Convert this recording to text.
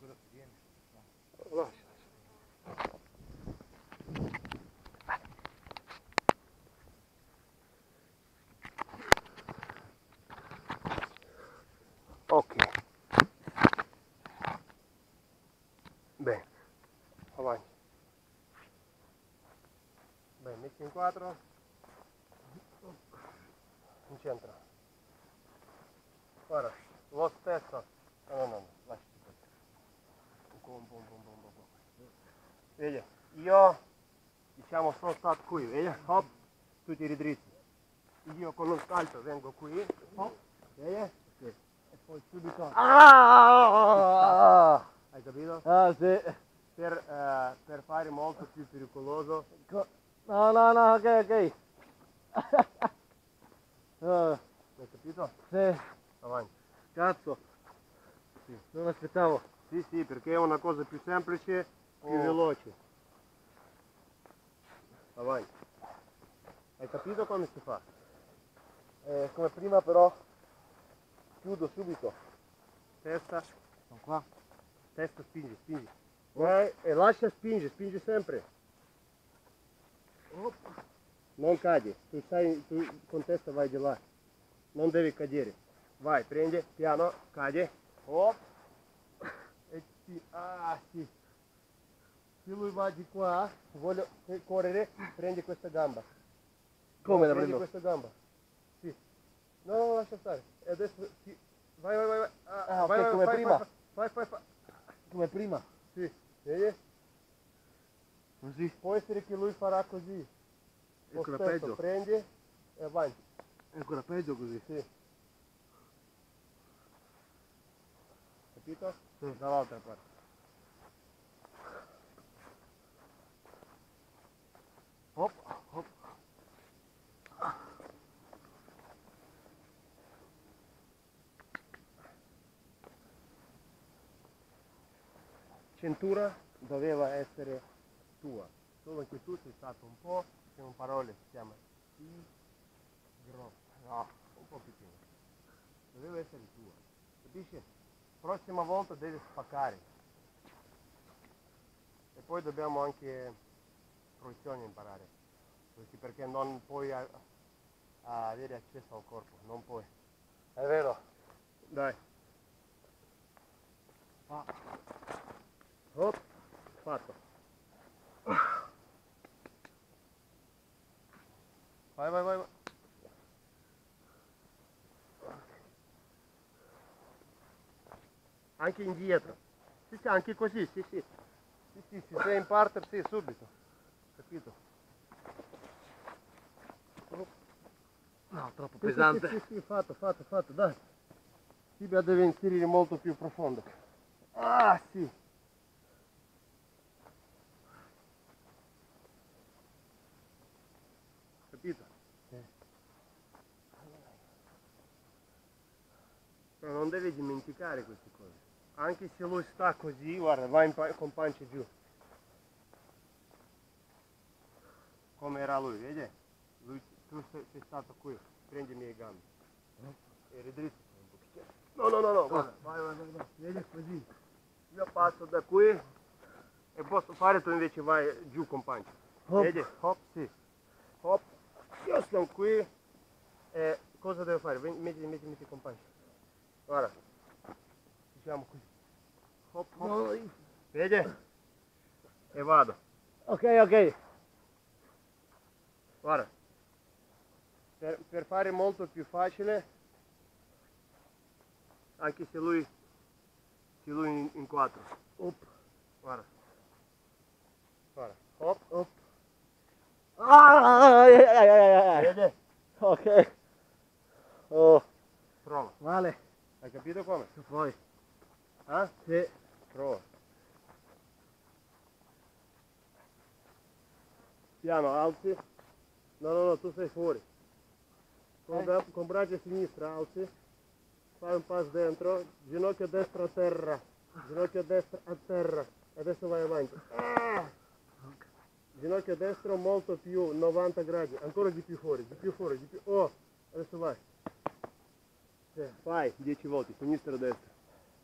Lascia. Ok. Bene. Avanti. Bene, metti in quattro. In centro. Guarda, lo stesso. No, lascia. Vedi, io diciamo sono stato qui, vedi? Hop, tu tiri dritti. Io con lo scalzo vengo qui, hop, vedi? Sì. E poi subito. Ah! Hai capito? Ah, sì. Per fare molto più pericoloso. No, ok. Hai capito? Sì. Avanti. Cazzo. Sì. Non aspettavo. Sì, perché è una cosa più semplice, più veloce. Avanti. Hai capito come si fa? Come prima però chiudo subito. Testa. Sono qua. Testa, spingi. Vai e lascia, spingi sempre. Non cadi, tu con testa vai di là. Non devi cadere. Vai, prendi, piano, cadi. Hop. E sì. Se lui va di qua, voglio correre, prendi questa gamba. Come la prendi prendo? questa gamba. Sì. No, lascia stare. E adesso sì. Vai. Ah, ok, vai, come prima. Fai. Come prima? Sì. Vedi? Così. Può essere che lui farà così. È ancora Lo stesso, peggio. prendi e avanti. È ancora peggio così. Sì. Capito? Sì. Dall'altra parte. Hop. Cintura doveva essere tua, solo che tu sei stato un po', c'è un parole, si chiama no, un po' più piccolo. Doveva essere tua, capisci? Prossima volta devi spaccare. E poi dobbiamo anche fruizione imparare, perché non puoi avere accesso al corpo, non puoi. È vero. Dai. Ah. Hop, fatto. Vai. Anche indietro. Sì, anche così, sì. Sì, se sei in parter, sì, subito. Capito? No, troppo pesante. Sì, fatto, dai. Tibia deve inserire molto più profondo. Ah, sì. Capito? No, non devi dimenticare queste cose. Anche se lui sta così, guarda, vai con pancia giù. Come era lui, vedi? Tu sei stato qui, prendi le mie gambe. Eri dritto un pochettino. No, guarda, vai. Vedi così. Io passo da qui e posso fare, tu invece vai giù con pancia. Hop. Vedi? Hop, sì. Hop. Io sono qui e cosa devo fare? Metti con pancia. Guarda. Diciamo così. Hop. No. Vedi? E vado. Ok. Guarda. Per fare molto più facile, anche se lui in quattro. Up. Guarda. Hop. Vedi? Ok. Oh. Prova. Vale. Hai capito come? Tu puoi. Ah? Sì. Prova. Piano, alzi. No, tu sei fuori. Con braccia sinistra alzi. Fai un passo dentro. Ginocchio destro a terra. Ginocchio destro a terra. Adesso vai avanti. Ginocchio destro molto più 90 gradi. Ancora di più fuori. Oh, adesso vai. Fai 10 volte, sinistra e destra.